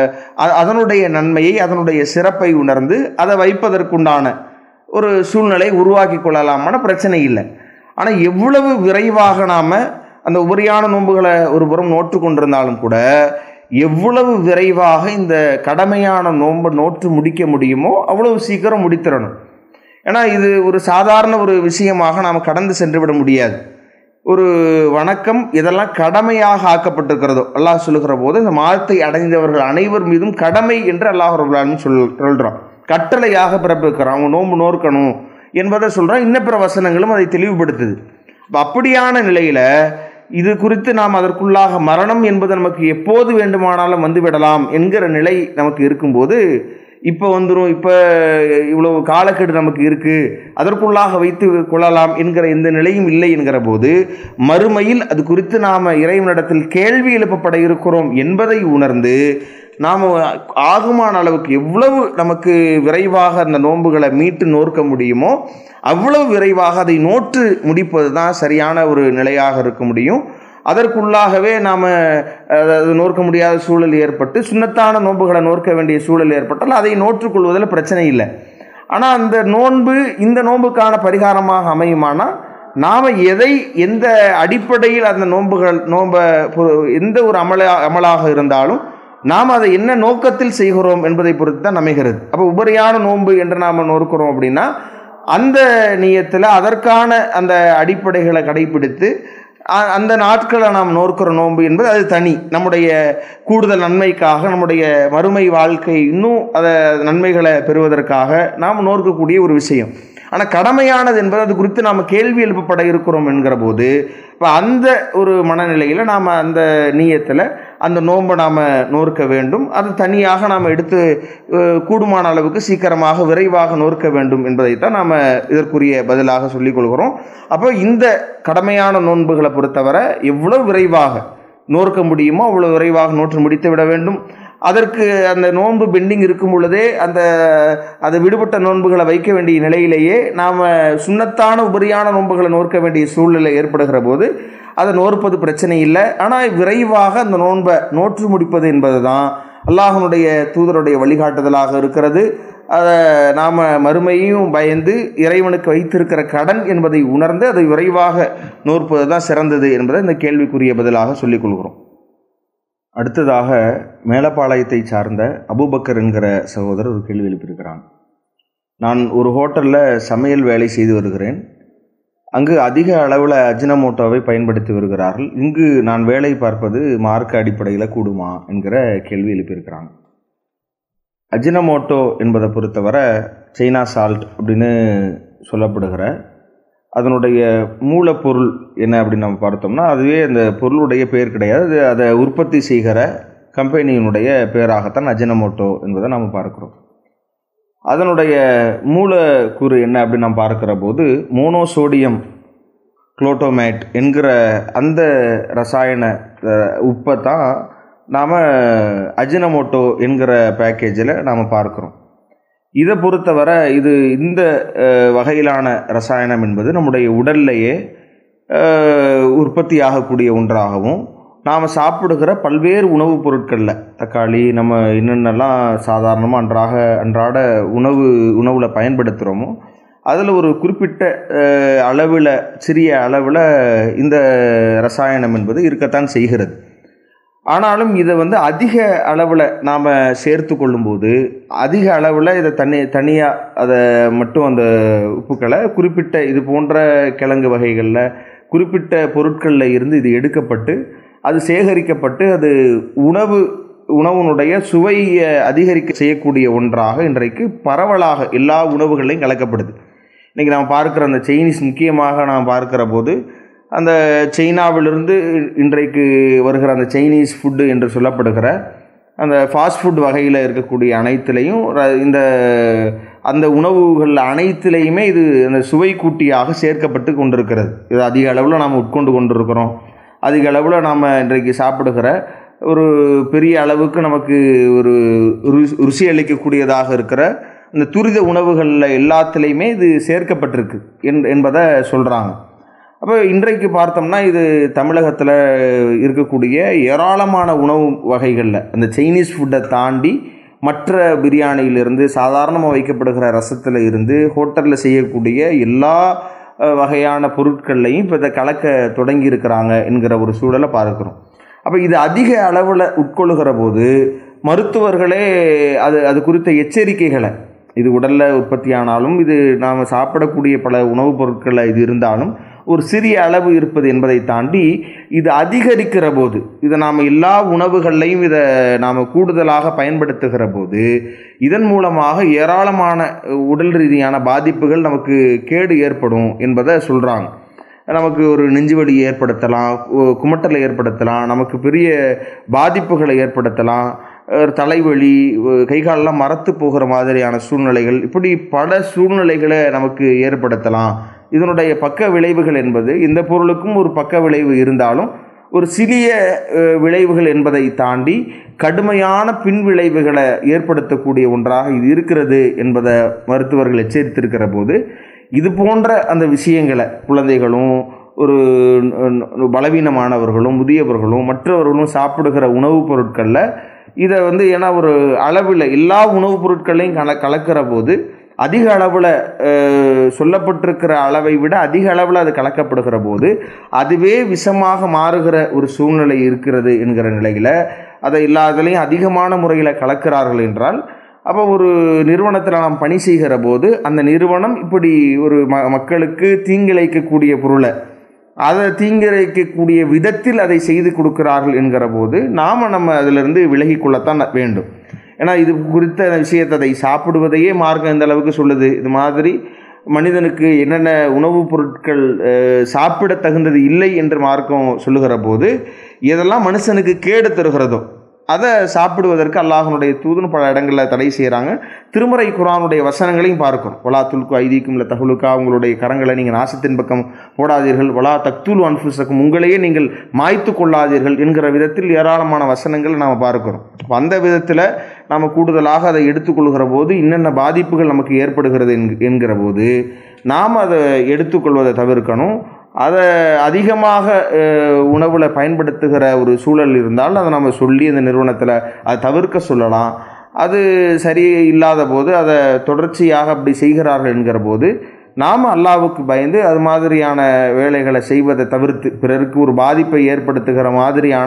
அதனுடைய நன்மையை, அதனுடைய சிறப்பை உணர்ந்து அதை வைப்பதற்குண்டான ஒரு சூழ்நிலை உருவாக்கி கொள்ளலாமான பிரச்சனை இல்லை. ஆனால் எவ்வளவு விரைவாக நாம் அந்த உபரியான நோன்புகளை ஒரு புறம் நோற்று கொண்டிருந்தாலும் கூட, எவ்வளவு விரைவாக இந்த கடமையான நோன்பை நோற்று முடிக்க முடியுமோ அவ்வளவு சீக்கிரம் முடித்திடணும். ஏன்னா இது ஒரு சாதாரண ஒரு விஷயமாக நாம் கடந்து சென்று விட முடியாது. ஒரு வணக்கம் இதெல்லாம் கடமையாக ஆக்கப்பட்டிருக்கிறதோ, அல்லாஹ் சொல்லுகிற போது இந்த மாதத்தை அடைந்தவர்கள் அனைவர் மீதும் கடமை என்று அல்லாஹ் ரப்புல் ஆலமீன் சொல்கிறான். கட்டளையாக பிறப்பிக்கிறான், அவங்க நோன்பு நோற்கணும் என்பதை சொல்கிறான். இன்னப்பிற வசனங்களும் அதை தெளிவுபடுத்துது. இப்போ அப்படியான நிலையில் இது குறித்து நாம் அதற்குள்ளாக மரணம் என்பது நமக்கு எப்போது வேண்டுமானாலும் வந்துவிடலாம் என்கிற நிலை நமக்கு இருக்கும்போது, இப்போ வந்துடும், இப்போ இவ்வளவு காலக்கெடு நமக்கு இருக்குது, அதற்குள்ளாக வைத்து கொள்ளலாம் என்கிற எந்த நிலையும் இல்லை என்கிற போது, மறுமையில் அது குறித்து நாம் இறைவனிடத்தில் கேள்வி எழுப்பப்பட இருக்கிறோம் என்பதை உணர்ந்து நாம் ஆகுமான அளவுக்கு எவ்வளவு நமக்கு விரைவாக அந்த நோன்புகளை மீட்டு நோற்க முடியுமோ அவ்வளவு விரைவாக அதை நோற்று முடிப்பது தான் சரியான ஒரு நிலையாக இருக்க முடியும். அதற்குள்ளாகவே நாம் நோற்க முடியாத சூழல் ஏற்பட்டு சுன்னத்தான நோன்புகளை நோற்க வேண்டிய சூழல் ஏற்பட்டால் அதை நோற்றுக்கொள்வதில் பிரச்சனை இல்லை. ஆனால் அந்த நோன்பு இந்த நோன்புக்கான பரிகாரமாக அமையுமானால், நாம் எதை எந்த அடிப்படையில் அந்த நோன்பை எந்த ஒரு அமலாக இருந்தாலும் நாம் அதை என்ன நோக்கத்தில் செய்கிறோம் என்பதை பொறுத்து தான் அமைகிறது. அப்போ உபரியான நோன்பு என்று நாம் நோக்கிறோம் அப்படின்னா, அந்த நியத்தில் அதற்கான அந்த அடிப்படைகளை கடைபிடித்து அந்த நாட்களை நாம் நோக்கிற நோன்பு என்பது அது தனி, நம்முடைய கூடுதல் நன்மைக்காக, நம்முடைய மறுமை வாழ்க்கை இன்னும் அதை நன்மைகளை பெறுவதற்காக நாம் நோக்கக்கூடிய ஒரு விஷயம். ஆனால் கடமையானது என்பது அது குறித்து நாம் கேள்வி எழுப்பப்பட இருக்கிறோம் என்கிற போது, இப்போ அந்த ஒரு மனநிலையில் நாம் அந்த நீயத்தில் அந்த நோன்பை நாம் நோற்க வேண்டும். அது தனியாக நாம் எடுத்து கூடுமான அளவுக்கு சீக்கிரமாக விரைவாக நோற்க வேண்டும் என்பதைத்தான் நாம் இதற்குரிய பதிலாக சொல்லிக் கொள்கிறோம். அப்போ இந்த கடமையான நோன்புகளை பொறுத்தவரை எவ்வளவு விரைவாக நோற்க முடியுமோ அவ்வளோ விரைவாக நோற்று முடித்து விட வேண்டும். அதற்கு அந்த நோன்பு பெண்டிங் இருக்கும் பொழுதே அதை விடுபட்ட நோன்புகளை வைக்க வேண்டிய நிலையிலேயே நாம் சுன்னத்தான உபரியான நோன்புகளை நோற்க வேண்டிய சூழ்நிலை ஏற்படுகிற போது அதை நோற்பது பிரச்சனை இல்லை. ஆனால் விரைவாக அந்த நோன்பை நோற்று முடிப்பது என்பது தான் அல்லாஹ்வுடைய தூதருடைய வழிகாட்டுதலாக இருக்கிறது. அதை நாம் மறுமையும் பயந்து இறைவனுக்கு வைத்திருக்கிற கடன் என்பதை உணர்ந்து அதை விரைவாக நோற்பது தான் சிறந்தது என்பதை இந்த கேள்விக்குரிய பதிலாக சொல்லிக் கொள்கிறோம். அடுத்ததாக மேலப்பாளையத்தை சார்ந்த அபூபக்கர் என்கிற சகோதரர் ஒரு கேள்வி எழுப்பியிருக்கிறாங்க. நான் ஒரு ஹோட்டலில் சமையல் வேலை செய்து வருகிறேன். அங்கு அதிக அளவில் அஜினமோட்டோவை பயன்படுத்தி வருகிறார்கள். இங்கு நான் வேலை பார்ப்பது மார்க்க அடிப்படையில் கூடுமா என்கிற கேள்வி எழுப்பியிருக்கிறாங்க. அஜினமோட்டோ என்பதை பொறுத்தவரை சைனா சால்ட் அப்படின்னு சொல்லப்படுகிற அதனுடைய மூலப்பொருள் என்ன அப்படின்னு நம்ம பார்த்தோம்னா அதுவே அந்த பொருளுடைய பெயர் கிடையாது. அதை உற்பத்தி செய்கிற கம்பெனியினுடைய பெயராகத்தான் அஜினமோட்டோ என்பதை நாம் பார்க்குறோம். அதனுடைய மூலக்கூறு என்ன அப்படின்னு நாம் பார்க்கிற போது மோனோசோடியம் குளோட்டோமேட் என்கிற அந்த ரசாயன உப்பை தான் நாம் அஜினமோட்டோ என்கிற பேக்கேஜில் நாம் பார்க்குறோம். இதை பொறுத்தவரை இது இந்த வகையிலான ரசாயனம் என்பது நம்முடைய உடல்லையே உற்பத்தி ஆகக்கூடிய ஒன்றாகவும் நாம் சாப்பிடுகிற பல்வேறு உணவுப் பொருட்களில் தக்காளி நம்ம என்னென்னலாம் சாதாரணமாக அன்றாட உணவில் பயன்படுத்துகிறோமோ அதில் ஒரு குறிப்பிட்ட அளவில் சிறிய அளவில் இந்த ரசாயனம் என்பது இருக்கத்தான் செய்கிறது. ஆனாலும் இதை அதிக அளவில் நாம் சேர்த்து கொள்ளும்போது அதிக அளவில் இதை தனியாக அதை மட்டும் அந்த உப்புக்களை குறிப்பிட்ட இது போன்ற கிழங்கு வகைகளில் குறிப்பிட்ட பொருட்களில் இருந்து இது எடுக்கப்பட்டு அது சேகரிக்கப்பட்டு அது உணவுனுடைய சுவையை அதிகரிக்க செய்யக்கூடிய ஒன்றாக இன்றைக்கு பரவலாக எல்லா உணவுகளையும் கலக்கப்படுது. இன்றைக்கி நாம் பார்க்குற அந்த சைனீஸ் முக்கியமாக நாம் பார்க்கிற போது அந்த சைனாவிலிருந்து இன்றைக்கு வருகிற அந்த சைனீஸ் ஃபுட்டு என்று சொல்லப்படுகிற அந்த ஃபாஸ்ட் ஃபுட் வகையில் இருக்கக்கூடிய அனைத்துலேயும் அந்த உணவுகள் அனைத்துலேயுமே இது அந்த சுவை கூட்டியாக சேர்க்கப்பட்டு கொண்டிருக்கிறது. இது அதிக அளவில் நாம் உட்கொண்டு கொண்டிருக்கிறோம். அதிக அளவில் நாம் இன்றைக்கு சாப்பிடுகிற ஒரு பெரிய அளவுக்கு நமக்கு ஒரு ருசி அளிக்கக்கூடியதாக இருக்கிற இந்த துரித உணவுகளில் எல்லாத்துலேயுமே இது சேர்க்கப்பட்டிருக்கு என்பதை சொல்கிறாங்க. அப்போ இன்றைக்கு பார்த்தோம்னா இது தமிழகத்தில் இருக்கக்கூடிய ஏராளமான உணவு வகைகளில் அந்த சைனீஸ் ஃபுட்டை தாண்டி மற்ற பிரியாணியிலிருந்து சாதாரணமாக வைக்கப்படுகிற ரசத்தில் இருந்து ஹோட்டலில் செய்யக்கூடிய எல்லா வகையான பொருட்கள்லையும் இப்போ இதை கலக்க தொடங்கி இருக்கிறாங்க என்கிற ஒரு சூழலை பார்க்குறோம். அப்போ இது அதிக அளவில் உட்கொள்ளுகிற போது மருத்துவர்களே அது குறித்த எச்சரிக்கைகளை இது உடலில் உற்பத்தியானாலும் இது நாம் சாப்பிடக்கூடிய பல உணவுப் பொருட்களில் இது இருந்தாலும் ஒரு சிறிய அளவு இருப்பது என்பதை தாண்டி இது அதிகரிக்கிற போது இதை நாம் எல்லா உணவுகள்லையும் இதை நாம் கூடுதலாக பயன்படுத்துகிற போது இதன் மூலமாக ஏராளமான உடல் ரீதியான பாதிப்புகள் நமக்கு கேடு ஏற்படும் என்பதை சொல்கிறாங்க. நமக்கு ஒரு நெஞ்சுவலி ஏற்படுத்தலாம், குமட்டலை ஏற்படுத்தலாம், நமக்கு பெரிய பாதிப்புகளை ஏற்படுத்தலாம், தலைவலி, கைகாலெல்லாம் மரத்து போகிற மாதிரியான சூழ்நிலைகள், இப்படி பல சூழ்நிலைகளை நமக்கு ஏற்படுத்தலாம். இதனுடைய பக்க விளைவுகள் என்பது இந்த பொருளுக்கும் ஒரு பக்க விளைவு இருந்தாலும் ஒரு சிறிய விளைவுகள் என்பதை தாண்டி கடுமையான பின் விளைவுகளை ஏற்படுத்தக்கூடிய ஒன்றாக இது இருக்கிறது என்பதை மருத்துவர்கள் எச்சரித்திருக்கிற போது இது போன்ற அந்த விஷயங்களை குழந்தைகளும் ஒரு பலவீனமானவர்களும் முதியவர்களும் மற்றவர்களும் சாப்பிடுகிற உணவுப் பொருட்களில் இதை ஏன்னா ஒரு அளவில் எல்லா உணவுப் பொருட்களையும் கலக்கிற போது அதிக அளவில் சொல்லப்பட்டிருக்கிற அளவை விட அதிக அளவில் அது கலக்கப்படுகிற போது அதுவே விஷமாக மாறுகிற ஒரு சூழ்நிலை இருக்கிறது என்கிற நிலையில் அதை எல்லாத்துலேயும் அதிகமான முறையில் கலக்கிறார்கள் என்றால் அப்போ ஒரு நிறுவனத்தில் நாம் பணி செய்கிற போது அந்த நிறுவனம் இப்படி ஒரு மக்களுக்கு தீங்கிழைக்கக்கூடிய பொருளை அதை தீங்கிழைக்கக்கூடிய விதத்தில் அதை செய்து கொடுக்கிறார்கள் என்கிற போது நம்ம அதிலிருந்து விலகிக்கொள்ளத்தான் வேண்டும். ஏன்னா இது குறித்த விஷயத்தை அதை சாப்பிடுவதையே மார்க்கம் எந்த அளவுக்கு சொல்லுது. இது மாதிரி மனிதனுக்கு என்னென்ன உணவுப் பொருட்கள் சாப்பிட தகுந்தது இல்லை என்று மார்க்கம் சொல்லுகிற போது எதெல்லாம் மனுஷனுக்கு கேடு தருகிறதோ அதை சாப்பிடுவதற்கு அல்லாஹ்வுடைய தூதன் பல இடங்களில் தடை செய்கிறாங்க. திருமறை குர்ஆனுடைய வசனங்களையும் பார்க்கிறோம். வலா துல்கு ஐதீக்கும் இல்லை தகுலுக்கா, உங்களுடைய கரங்களை நீங்கள் நாசத்தின் பக்கம் போடாதீர்கள், வலா தக்துல் அன்ஃபுஸக்கும், உங்களையே நீங்கள் மாய்த்து கொள்ளாதீர்கள் என்கிற விதத்தில் ஏராளமான வசனங்கள் நாம் பார்க்கிறோம். அந்த விதத்தில் நாம் கூடுதலாக அதை எடுத்துக்கொள்கிற போது என்னென்ன பாதிப்புகள் நமக்கு ஏற்படுகிறது என்கிற போது நாம் அதை எடுத்துக்கொள்வதை தவிர்க்கணும். அதை அதிகமாக உணவில் பயன்படுத்துகிற ஒரு சூழல் இருந்தால் அதை நம்ம சொல்லி அந்த நிறுவனத்தில் அதை தவிர்க்க சொல்லலாம். அது சரி இல்லாத போது அதை தொடர்ச்சியாக அப்படி செய்கிறார்கள் என்கிற போது நாம் அல்லாஹ்வுக்கு பயந்து அது மாதிரியான வேலைகளை செய்வதை தவிர்த்து பிறருக்கு ஒரு பாதிப்பை ஏற்படுத்துகிற மாதிரியான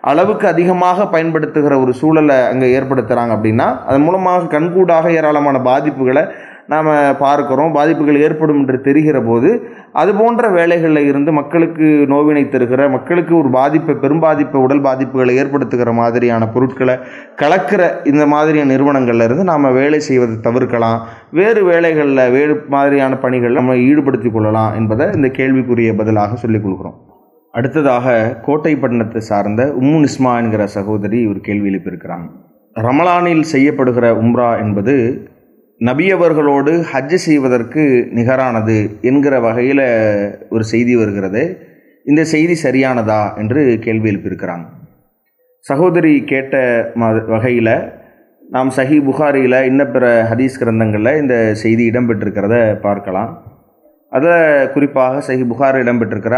அளவுக்கு அதிகமாக பயன்படுத்துகிற ஒரு சூழலை அங்கே ஏற்படுத்துகிறாங்க அப்படின்னா அதன் மூலமாக கண்கூடாக ஏராளமான பாதிப்புகளை நாம் பார்க்குறோம். பாதிப்புகள் ஏற்படும் என்று தெரிகிற போது அது போன்ற வேலைகளில் இருந்து மக்களுக்கு நோவினை தருகிற, மக்களுக்கு ஒரு பெரும் பாதிப்பை, உடல் பாதிப்புகளை ஏற்படுத்துகிற மாதிரியான பொருட்களை கலக்கிற இந்த மாதிரியான நிறுவனங்களில் இருந்து நாம் வேலை செய்வதை தவிர்க்கலாம். வேறு வேலைகளில், வேறு மாதிரியான பணிகளில் நம்ம ஈடுபடுத்தி கொள்ளலாம் என்பதை இந்த கேள்விக்குரிய பதிலாக சொல்லிக் கொடுக்குறோம். அடுத்ததாக கோட்டைப்பட்டினத்தை சார்ந்த உம்மு நிஸ்மா என்கிற சகோதரி ஒரு கேள்வி எழுப்பியிருக்கிறாங்க. ரமலானில் செய்யப்படுகிற உம்ரா என்பது நபியவர்களோடு ஹஜ் செய்வதற்கு நிகரானது என்கிற வகையில் ஒரு செய்தி வருகிறது. இந்த செய்தி சரியானதா என்று கேள்வி எழுப்பியிருக்கிறாங்க. சகோதரி கேட்ட வகையில் நாம் சஹி புகாரியில் இன்ன பிற ஹதீஸ் கிரந்தங்களில் இந்த செய்தி இடம்பெற்றிருக்கிறத பார்க்கலாம். அதில் குறிப்பாக சஹி புகாரி இடம்பெற்றிருக்கிற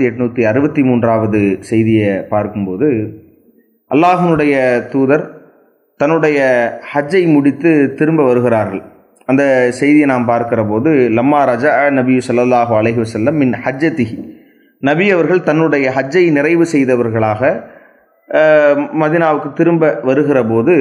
1863வது செய்தியை பார்க்கும்போது அல்லாஹ்வுடைய தூதர் தன்னுடைய ஹஜ்ஜை முடித்து திரும்ப வருகிறார்கள். அந்த செய்தியை நாம் பார்க்கிற போது லம்மா ரஜா நபி ஸல்லல்லாஹு அலைஹி வஸல்லம் மின் ஹஜ்ஜதிஹி, நபி அவர்கள் தன்னுடைய ஹஜ்ஜை நிறைவு செய்தவர்களாக மதீனாவுக்கு திரும்ப வருகிற போது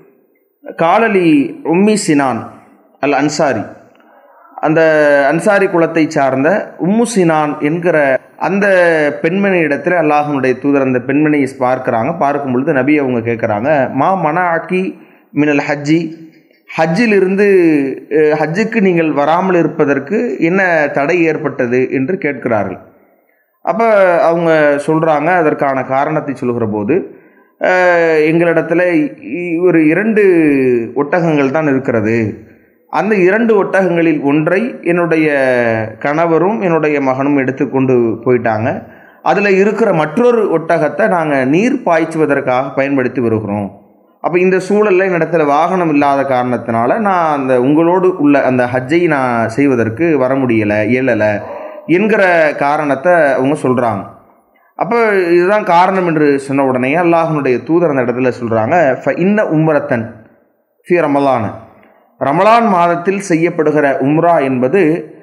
காலலி உம்மி சினான் அல் அன்சாரி, அந்த அன்சாரி குலத்தை சார்ந்த உம்மு சினான் என்கிற அந்த பெண்மணி இடத்துல அல்லாஹ்வுடைய தூதர் அந்த பெண்மணியை பார்க்குறாங்க. பார்க்கும் பொழுது நபி அவங்க கேட்குறாங்க, மா மனாக்கி மினல் ஹஜ்ஜி, ஹஜ்ஜிலிருந்து ஹஜ்ஜுக்கு நீங்கள் வராமல் இருப்பதற்கு என்ன தடை ஏற்பட்டது என்று கேட்கிறார்கள். அப்போ அவங்க சொல்கிறாங்க, அதற்கான காரணத்தை சொல்கிற போது எங்களிடத்தில் ஒரு 2 ஒட்டகங்கள் தான் இருக்கிறது. அந்த 2 ஒட்டகங்களில் ஒன்றை என்னுடைய கணவரும் என்னுடைய மகனும் எடுத்துக்கொண்டு போயிட்டாங்க. அதில் இருக்கிற மற்றொரு ஒட்டகத்தை நாங்கள் நீர் பாய்ச்சுவதற்காக பயன்படுத்தி வருகிறோம். அப்போ இந்த சூழலில் என்னிடத்தில் வாகனம் இல்லாத காரணத்தினால நான் அந்த உங்களோடு உள்ள அந்த ஹஜ்ஜை நான் செய்வதற்கு வர இயலலை என்கிற காரணத்தை அவங்க சொல்கிறாங்க. அப்போ இதுதான் காரணம் என்று சொன்ன உடனே அல்லாஹ்வுடைய தூதர் அந்த இடத்துல சொல்கிறாங்க, ஃப இன்ன உம்ரத்தன் ஃபி ரமலான், ரமலான் மாதத்தில் செய்யப்படுகிற உம்ரா என்பது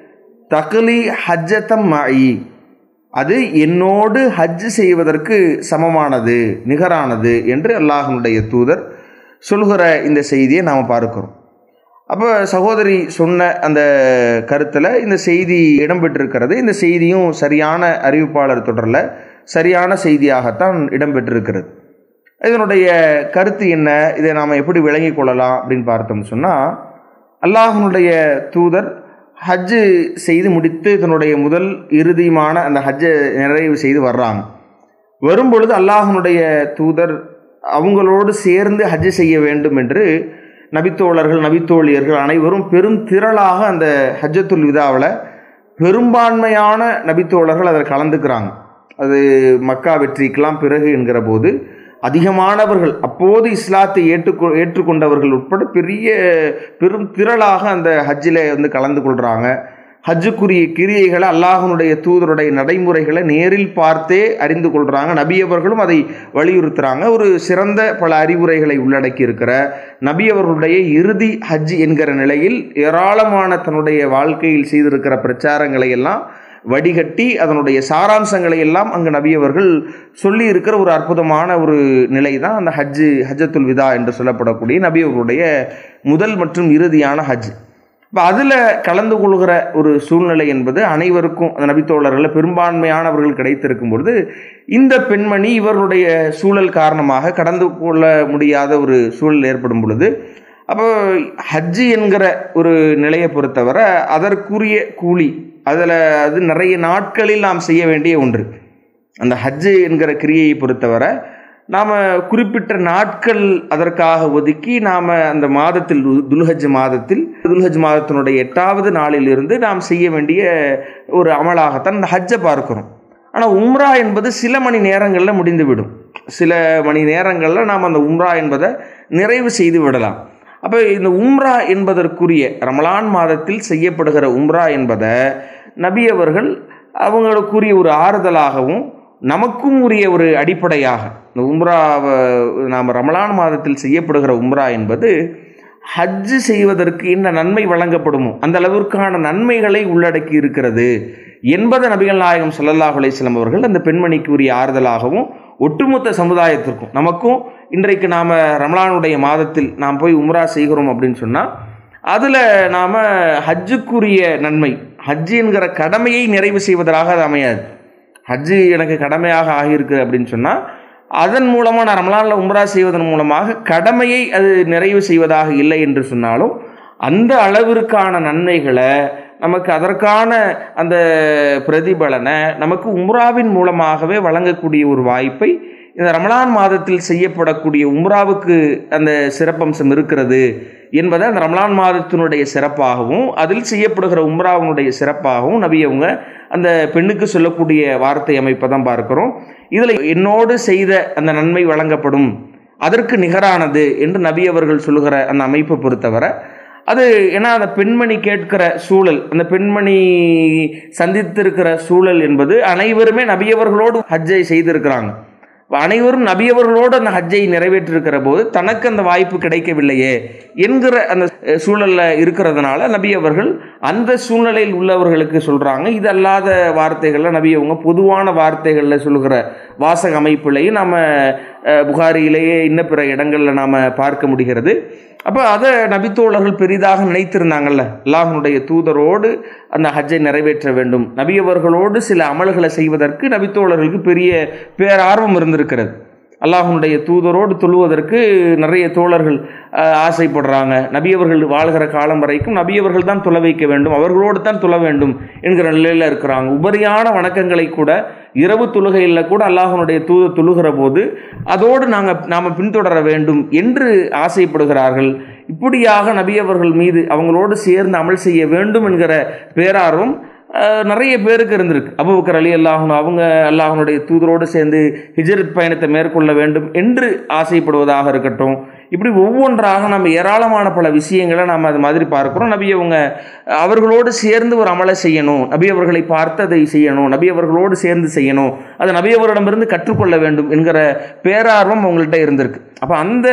தக்லி ஹஜ்ஜத்தம் மஇ, அது என்னோடு ஹஜ் செய்வதற்கு சமமானது, நிகரானது என்று அல்லாஹ்வுடைய தூதர் சொல்கிற இந்த செய்தியை நாம் பார்க்கிறோம். அப்போ சகோதரி சொன்ன அந்த கருத்தில் இந்த செய்தி இடம்பெற்றிருக்கிறது. இந்த செய்தியும் சரியான அறிவிப்பாளர் தொடரில் சரியான செய்தியாகத்தான் இடம்பெற்றிருக்கிறது. இதனுடைய கருத்து என்ன, இதை நாம் எப்படி விளங்கி கொள்ளலாம் அப்படின்னு பார்த்தோம்னு சொன்னால், அல்லாஹ்வுடைய தூதர் ஹஜ்ஜு செய்து முடித்து தன்னுடைய முதல் இறுதியுமான அந்த ஹஜ்ஜை நிறைவு செய்து வர்றாங்க. வரும்பொழுது அல்லாஹ்வுடைய தூதர் அவங்களோடு சேர்ந்து ஹஜ்ஜு செய்ய வேண்டும் என்று நபித்தோழர்கள், நபித்தோழியர்கள் அனைவரும் பெரும் திரளாக அந்த ஹஜ்ஜத்துல் விதாவில் பெரும்பான்மையான நபித்தோழர்கள் அதில் கலந்துக்கிறாங்க. அது மக்கா வெற்றிக்கெல்லாம் பிறகு என்கிற போது அதிகமானவர்கள், அப்போது இஸ்லாத்தை ஏற்றுக்கொண்டவர்கள் உட்பட பெரும் திரளாக அந்த ஹஜ்ஜில் கலந்து கொள்கிறாங்க. ஹஜ்ஜுக்குரிய கிரியைகளை, அல்லாஹ்வுடைய தூதருடைய நடைமுறைகளை நேரில் பார்த்தே அறிந்து கொள்கிறாங்க. நபியவர்களும் அதை வலியுறுத்துகிறாங்க. ஒரு சிறந்த பல அறிவுரைகளை உள்ளடக்கி இருக்கிற நபியவர்களுடைய இறுதி ஹஜ் என்கிற நிலையில் ஏராளமான தன்னுடைய வாழ்க்கையில் செய்திருக்கிற பிரச்சாரங்களை எல்லாம் வடிகட்டி அதனுடைய சாராம்சங்களை எல்லாம் அங்கு நபியவர்கள் சொல்லி இருக்கிற ஒரு அற்புதமான ஒரு நிலை தான் அந்த ஹஜ்ஜத்துல் விதா என்று சொல்லப்படக்கூடிய நபியவர்களுடைய முதல் மற்றும் இறுதியான ஹஜ். இப்போ அதில் கலந்து கொள்கிற ஒரு சூழ்நிலை என்பது அனைவருக்கும், அந்த நபித்தோழர்களில் பெரும்பான்மையானவர்கள் கிடைத்திருக்கும் பொழுது இந்த பெண்மணி இவர்களுடைய சூழல் காரணமாக கடந்து கொள்ள முடியாத ஒரு சூழல் ஏற்படும் பொழுது, அப்போ ஹஜ்ஜு என்கிற ஒரு நிலையை பொறுத்தவரை அதற்குரிய கூலி அது நிறைய நாட்களில் நாம் செய்ய வேண்டிய ஒன்று. அந்த ஹஜ்ஜு என்கிற கிரியையை பொறுத்தவரை நாம் குறிப்பிட்ட நாட்கள் அதற்காக ஒதுக்கி நாம் அந்த மாதத்தில் துல்ஹஜ் மாதத்தினுடைய 8வது நாளிலிருந்து நாம் செய்ய வேண்டிய ஒரு அமலாகத்தான் இந்த ஹஜ்ஜை பார்க்கிறோம். ஆனால் உம்ரா என்பது சில மணி நேரங்களில் முடிந்துவிடும். சில மணி நேரங்களில் நாம் அந்த உம்ரா என்பதை நிறைவு செய்து விடலாம். அப்போ இந்த உம்ரா என்பதற்குரிய ரமலான் மாதத்தில் செய்யப்படுகிற உம்ரா என்பதை நபி அவர்கள் அவங்களுக்குரிய ஒரு ஆறுதலாகவும் நமக்கும் உரிய ஒரு அடிப்படையாக, இந்த உம்ராவை நாம் ரமலான் மாதத்தில் செய்யப்படுகிற உம்ரா என்பது ஹஜ்ஜு செய்வதற்கு என்ன நன்மை வழங்கப்படுமோ அந்த அளவிற்கான நன்மைகளை உள்ளடக்கி இருக்கிறது என்பதை நபிகள் நாயகம் ஸல்லல்லாஹு அலைஹி வஸல்லம் அவர்கள் அந்த பெண்மணிக்கு உரிய ஆறுதலாகவும் ஒட்டுமொத்த சமுதாயத்திற்கும் நமக்கும் இன்றைக்கு நாம் ரமலானுடைய மாதத்தில் நாம் போய் உம்ரா செய்கிறோம் அப்படின்னு சொன்னால் அதில் நாம் ஹஜ்ஜுக்குரிய நன்மை, ஹஜ்ஜு என்கிற கடமையை நிறைவு செய்வதாக அது அமையாது. ஹஜ்ஜு எனக்கு கடமையாக ஆகியிருக்கு அப்படின்னு சொன்னால் அதன் மூலமாக நான் ரமலானில் உம்ரா செய்வதன் மூலமாக கடமையை அது நிறைவு செய்வதாக இல்லை என்று சொன்னாலும் அந்த அளவிற்கான நன்மைகளை நமக்கு அதற்கான அந்த பிரதிபலனை நமக்கு உம்ராவின் மூலமாகவே வழங்கக்கூடிய ஒரு வாய்ப்பை இந்த ரமலான் மாதத்தில் செய்யப்படக்கூடிய உம்ராவுக்கு அந்த சிறப்பம்சம் இருக்கிறது என்பதை அந்த ரமலான் மாதத்தினுடைய சிறப்பாகவும் அதில் செய்யப்படுகிற உம்ராவினுடைய சிறப்பாகவும் நபி அவங்க அந்த பெண்ணுக்கு சொல்லக்கூடிய வார்த்தை அமைப்பை தான் பார்க்கிறோம். இதில் என்னோடு செய்த அந்த நன்மை வழங்கப்படும், அதற்கு நிகரானது என்று நபி அவர்கள் சொல்லுகிற அந்த அமைப்பை பொறுத்தவரை அது ஏன்னா அந்த பெண்மணி கேட்கிற சூழல், அந்த பெண்மணி சந்தித்திருக்கிற சூழல் என்பது அனைவருமே நபியவர்களோடு ஹஜ்ஜை செய்திருக்கிறாங்க. அனைவரும் நபியவர்களோடு அந்த ஹஜ்ஜை நிறைவேற்றிருக்கிற போது தனக்கு அந்த வாய்ப்பு கிடைக்கவில்லையே என்கிற அந்த சூழலில் இருக்கிறதுனால நபி அவர்கள் அந்த சூழ்நிலையில் உள்ளவர்களுக்கு சொல்கிறாங்க. இது அல்லாத வார்த்தைகளில் நபி அவங்க பொதுவான வார்த்தைகளில் சொல்லுகிற வாசக அமைப்பிலையும் நாம் புகாரியிலேயே இன்ன பிற இடங்களில் நாம் பார்க்க முடிகிறது. அப்போ அதை நபித்தோழர்கள் பெரிதாக நினைத்திருந்தாங்கல்ல, அல்லாஹ்வுடைய தூதரோடு அந்த ஹஜ்ஜை நிறைவேற்ற வேண்டும், நபியவர்களோடு சில அமல்களை செய்வதற்கு நபித்தோழர்களுக்கு பெரிய பேரார்வம் இருந்திருக்கிறது. அல்லாஹ்வுடைய தூதரோடு தொழுவதற்கு நிறைய தோழர்கள் ஆசைப்படுறாங்க. நபியவர்கள் வாழ்கிற காலம் வரைக்கும் நபியவர்கள் தான் தொழ வைக்க வேண்டும், அவர்களோடு தான் தொழ வேண்டும் என்கிற நிலையில் இருக்கிறாங்க. உபரியான வணக்கங்களை கூட இரவு தொழுகையில் கூட அல்லாஹ்வுடைய தூதர் தொழுகிற போது அதோடு நாம் பின்தொடர வேண்டும் என்று ஆசைப்படுகிறார்கள். இப்படியாக நபியவர்கள் மீது அவங்களோடு சேர்ந்து அமல் செய்ய வேண்டும் என்கிற பேரார்வம் நிறைய பேருக்கு இருந்திருக்கு. அபூபக்கர் ரலியல்லாஹு அன்ஹு அவங்க அல்லாஹ்வுடைய தூதரோடு சேர்ந்து ஹிஜ்ரத் பயணத்தை மேற்கொள்ள வேண்டும் என்று ஆசைப்படுவதாக இருக்கட்டும். இப்படி ஒவ்வொன்றாக நம்ம ஏராளமான பல விஷயங்களை நாம் அது மாதிரி பார்க்குறோம். நபி அவங்க அவர்களோடு சேர்ந்து ஒரு அமலை செய்யணும், நபி அவர்களை பார்த்து அதை செய்யணும், நபி அவர்களோடு சேர்ந்து செய்யணும், அதை நபி அவரிடமிருந்து கற்றுக்கொள்ள வேண்டும் என்கிற பேரார்வம் அவங்கள்ட்ட இருந்திருக்கு. அப்போ அந்த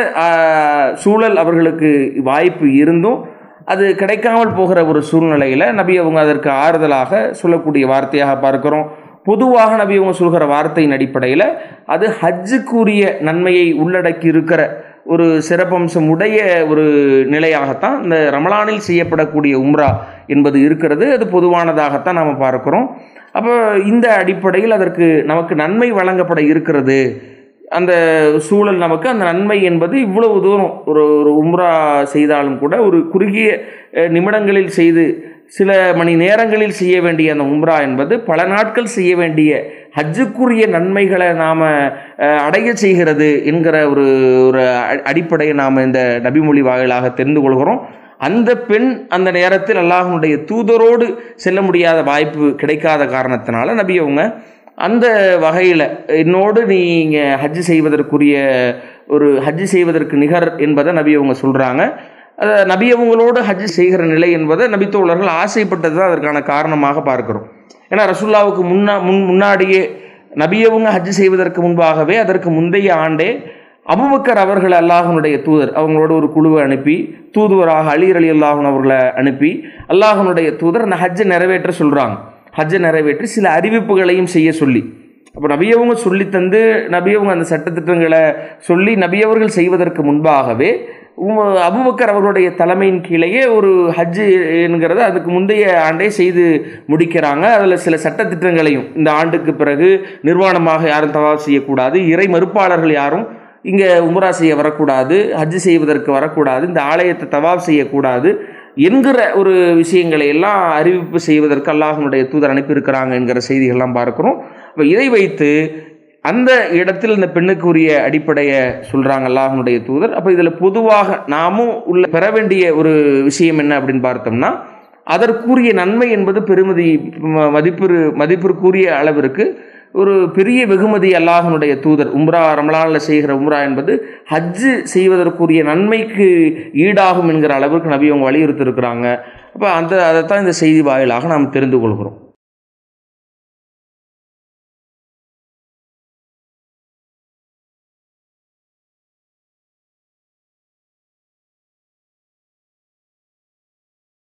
சூழல் அவர்களுக்கு வாய்ப்பு இருந்தும் அது கிடைக்காமல் போகிற ஒரு சூழ்நிலையில் நபி அவங்க அதற்கு ஆறுதலாக சொல்லக்கூடிய வார்த்தையாக பார்க்கிறோம். பொதுவாக நபி அவங்க சொல்கிற வார்த்தையின் அடிப்படையில் அது ஹஜ்ஜுக்குரிய நன்மையை உள்ளடக்கி இருக்கிற ஒரு சிறப்பம்சம் உடைய ஒரு நிலையாகத்தான் இந்த ரமலானில் செய்யப்படக்கூடிய உம்ரா என்பது இருக்கிறது. அது பொதுவானதாகத்தான் நாம் பார்க்கிறோம். அப்போ இந்த அடிப்படையில் அதற்கு நமக்கு நன்மை வழங்கப்பட இருக்கிறது. அந்த சூழல் நமக்கு அந்த நன்மை என்பது இவ்வளவு தூரம் ஒரு உம்ரா செய்தாலும் கூட ஒரு குறுகிய நிமிடங்களில் செய்து சில மணி நேரங்களில் செய்ய வேண்டிய அந்த உம்ரா என்பது பல நாட்கள் செய்ய வேண்டிய ஹஜ்ஜுக்குரிய நன்மைகளை நாம் அடைய செய்கிறது என்கிற ஒரு அடிப்படையை நாம் இந்த நபிமொழி வாயிலாக தெரிந்து கொள்கிறோம். அந்த பெண் அந்த நேரத்தில் அல்லாஹ்வுடைய தூதரோடு செல்ல முடியாத வாய்ப்பு கிடைக்காத காரணத்தினால நபி அவங்க அந்த வகையில் என்னோடு நீங்கள் ஹஜ்ஜு செய்வதற்குரிய ஒரு ஹஜ்ஜு செய்வதற்கு நிகர் என்பதை நபி அவங்க சொல்கிறாங்க. நபி அவங்களோடு ஹஜ்ஜு செய்கிற நிலை என்பதை நபித்தோழர்கள் ஆசைப்பட்டது தான் அதற்கான காரணமாக பார்க்கிறோம். ஏன்னா ரசூலுல்லாவுக்கு முன்னாடியே நபி அவங்க ஹஜ்ஜு செய்வதற்கு முன்பாகவே அதற்கு முந்தைய ஆண்டே அபூபக்கர் அவர்கள் அல்லாஹ்வுடைய தூதர் அவங்களோட ஒரு குழுவை அனுப்பி தூதுவராக அலி ரலியல்லாஹு அன்ஹு அவர்களை அனுப்பி அல்லாஹ்வுடைய தூதர் அந்த ஹஜ்ஜை நிறைவேற்ற சொல்கிறாங்க. ஹஜ்ஜை நிறைவேற்றி சில அறிவிப்புகளையும் செய்ய சொல்லி, அப்போ நபியவங்க சொல்லி தந்து நபியவங்க அந்த சட்டத்திட்டங்களை சொல்லி நபியவர்கள் செய்வதற்கு முன்பாகவே அபூபக்கர் அவர்களுடைய தலைமையின் கீழேயே ஒரு ஹஜ்ஜு என்கிறத அதுக்கு முந்தைய ஆண்டே செய்து முடிக்கிறாங்க. அதில் சில சட்டத்திட்டங்களையும் இந்த ஆண்டுக்கு பிறகு நிர்வாணமாக யாரும் தவாஃப் செய்யக்கூடாது, இறை மறுப்பாளர்கள் யாரும் இங்கே உம்ரா செய்ய வரக்கூடாது, ஹஜ்ஜு செய்வதற்கு வரக்கூடாது, இந்த ஆலயத்தை தவாஃப் செய்யக்கூடாது என்கிற ஒரு விஷயங்களை எல்லாம் அறிவிப்பு செய்வதற்கு அல்லாஹ்வுடைய தூதர் அனுப்பியிருக்கிறாங்க என்கிற செய்திகள்லாம் பார்க்குறோம். இப்போ இதை வைத்து அந்த இடத்தில் இந்த பெண்ணுக்குரிய அடிப்படையை சொல்கிறாங்க அல்லாஹ்வுடைய தூதர். அப்போ இதில் பொதுவாக நாமும் பெற வேண்டிய ஒரு விஷயம் என்ன அப்படின்னு பார்த்தோம்னா, அதற்குரிய நன்மை என்பது பெருமதி மதிப்பிற்குரிய அளவிற்கு ஒரு பெரிய வெகுமதி அல்லாஹ்வுடைய தூதர் உம்ரா ரமலானில் செய்கிற உம்ரா என்பது ஹஜ்ஜு செய்வதற்குரிய நன்மைக்கு ஈடாகும் என்கிற அளவிற்கு நபி அவங்க வலியுறுத்தி இருக்கிறாங்க. அப்போ அதைத்தான் இந்த செய்தி வாயிலாக நாம் தெரிந்து கொள்கிறோம்.